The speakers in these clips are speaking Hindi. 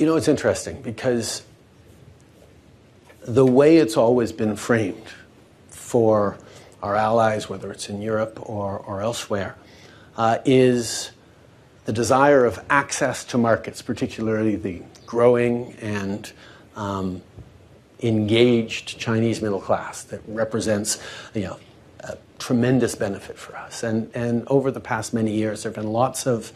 You know, it's interesting because the way it's always been framed for our allies, whether it's in Europe or elsewhere, is the desire of access to markets, particularly the growing and engaged Chinese middle class that represents, a tremendous benefit for us. And over the past many years, there have been lots of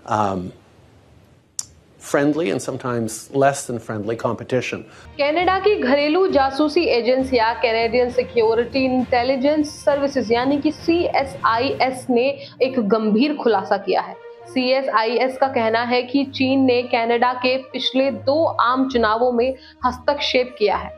friendly and sometimes less than friendly competition. Canada की घरेलू जासूसी एजेंसियां कैनेडियन सिक्योरिटी इंटेलिजेंस सर्विसेज यानी कि CSIS ने एक गंभीर खुलासा किया है। CSIS का कहना है कि चीन ने कनाडा के पिछले 2 आम चुनावों में हस्तक्षेप किया है।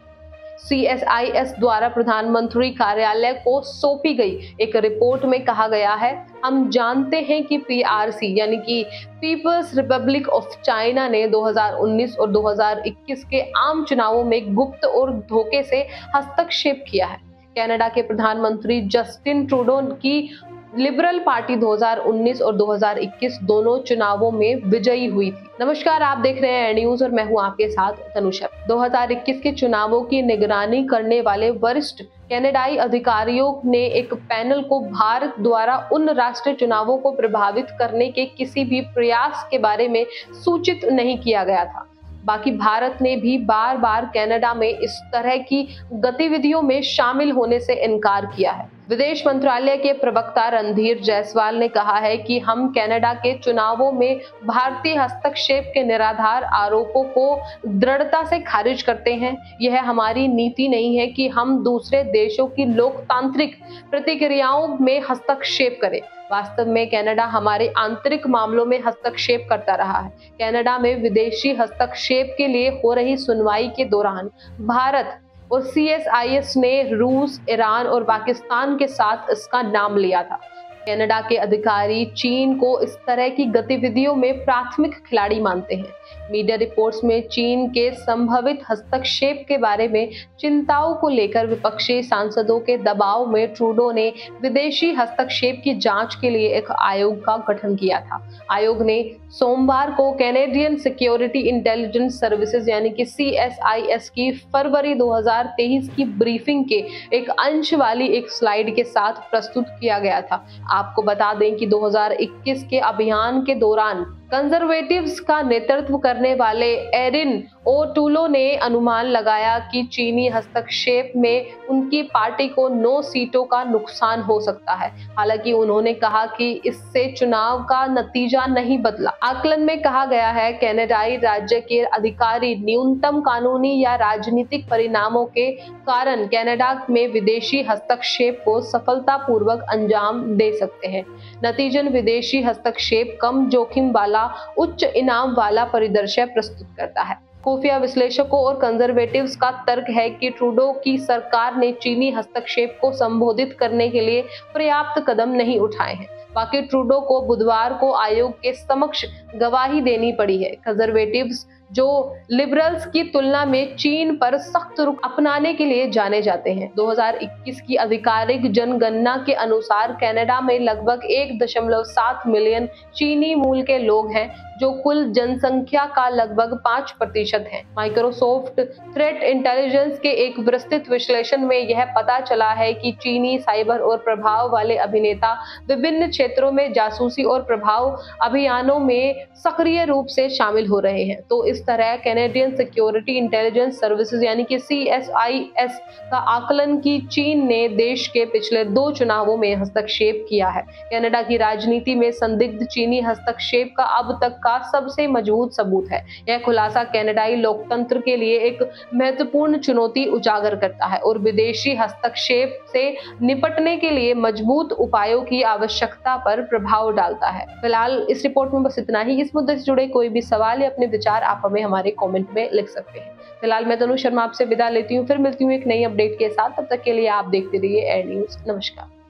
CSIS द्वारा प्रधानमंत्री कार्यालय को सौंपी गई एक रिपोर्ट में कहा गया है, हम जानते हैं कि PRC यानी कि पीपल्स रिपब्लिक ऑफ चाइना ने 2019 और 2021 के आम चुनावों में गुप्त और धोखे से हस्तक्षेप किया है। कनाडा के प्रधानमंत्री जस्टिन ट्रूडो की लिबरल पार्टी 2019 और 2021 दोनों चुनावों में विजयी हुई थी। नमस्कार, आप देख रहे हैं न्यूज और मैं हूं आपके साथ तनुषा। 2021 के चुनावों की निगरानी करने वाले वरिष्ठ कनाडाई अधिकारियों ने एक पैनल को भारत द्वारा उन राष्ट्रीय चुनावों को प्रभावित करने के किसी भी प्रयास के बारे में सूचित नहीं किया गया था। बाकी भारत ने भी बार बार कनाडा में इस तरह की गतिविधियों में शामिल होने से इनकार किया है। विदेश मंत्रालय के प्रवक्ता रणधीर जायसवाल ने कहा है कि हम कनाडा के चुनावों में भारतीय हस्तक्षेप के निराधार आरोपों को दृढ़ता से खारिज करते हैं। यह हमारी नीति नहीं है कि हम दूसरे देशों की लोकतांत्रिक प्रक्रियाओं में हस्तक्षेप करें। वास्तव में कनाडा हमारे आंतरिक मामलों में हस्तक्षेप करता रहा है। कनाडा में विदेशी हस्तक्षेप के लिए हो रही सुनवाई के दौरान भारत और CSIS ने रूस, ईरान और पाकिस्तान के साथ इसका नाम लिया था। कनाडा के अधिकारी चीन को इस तरह की गतिविधियों में प्राथमिक खिलाड़ी मानते हैं। मीडिया रिपोर्ट्स में चीन के संभावित हस्तक्षेप के बारे में चिंताओं को लेकर विपक्षी सांसदों के दबाव में ट्रूडो ने विदेशी हस्तक्षेप की जांच के लिए एक आयोग का गठन किया था। आयोग ने सोमवार को कैनेडियन सिक्योरिटी इंटेलिजेंस सर्विसेज यानी कि CSIS की फरवरी 2023 की ब्रीफिंग के एक अंश वाली एक स्लाइड के साथ प्रस्तुत किया गया था। आपको बता दें कि 2021 के अभियान के दौरान कंजर्वेटिव्स का नेतृत्व करने वाले एरिन ओटूलो ने अनुमान लगाया कि चीनी हस्तक्षेप में उनकी पार्टी को 9 सीटों का नुकसान हो सकता है। हालांकि उन्होंने कहा कि इससे चुनाव का नतीजा नहीं बदला। आकलन में कहा गया है कनाडाई राज्य के अधिकारी न्यूनतम कानूनी या राजनीतिक परिणामों के कारण कनाडा में विदेशी हस्तक्षेप को सफलतापूर्वक अंजाम दे सकते हैं। नतीजन विदेशी हस्तक्षेप कम जोखिम वाला उच्च इनाम वाला परिदृश्य प्रस्तुत करता है। खुफिया विश्लेषकों और कंजर्वेटिव्स का तर्क है कि ट्रूडो की सरकार ने चीनी हस्तक्षेप को संबोधित करने के लिए पर्याप्त कदम नहीं उठाए हैं। बाकी ट्रूडो को बुधवार को आयोग के समक्ष गवाही देनी पड़ी है। कंजर्वेटिव्स जो लिबरल्स की तुलना में चीन पर सख्त रुख अपनाने के लिए जाने जाते हैं। 2021 की आधिकारिक जनगणना के अनुसार कनाडा में लगभग 1.7 मिलियन चीनी मूल के लोग हैं, जो कुल जनसंख्या का लगभग 5% है। माइक्रोसॉफ्ट थ्रेट इंटेलिजेंस के एक विस्तृत विश्लेषण में यह पता चला है कि चीनी साइबर और प्रभाव वाले अभिनेता विभिन्न क्षेत्रों में जासूसी और प्रभाव अभियानों में सक्रिय रूप से शामिल हो रहे हैं। तो इस तरह कैनेडियन सिक्योरिटी इंटेलिजेंस सर्विसेज यानी कि CSIS का आकलन कि चीन ने देश के पिछले 2 चुनावों में हस्तक्षेप किया है। कनाडा की राजनीति में संदिग्ध चीनी हस्तक्षेप का अब तक का सबसे मजबूत सबूत है। यह खुलासा कनाडाई लोकतंत्र के लिए एक महत्वपूर्ण चुनौती उजागर करता है और विदेशी हस्तक्षेप से निपटने के लिए मजबूत उपायों की आवश्यकता पर प्रभाव डालता है। फिलहाल इस रिपोर्ट में बस इतना ही। इस मुद्दे से जुड़े कोई भी सवाल या अपने विचार आप हमें हमारे कमेंट में लिख सकते हैं। फिलहाल मैं तनु शर्मा आपसे विदा लेती हूँ, फिर मिलती हूँ एक नई अपडेट के साथ। तब तक के लिए आप देखते रहिए एयर न्यूज। नमस्कार।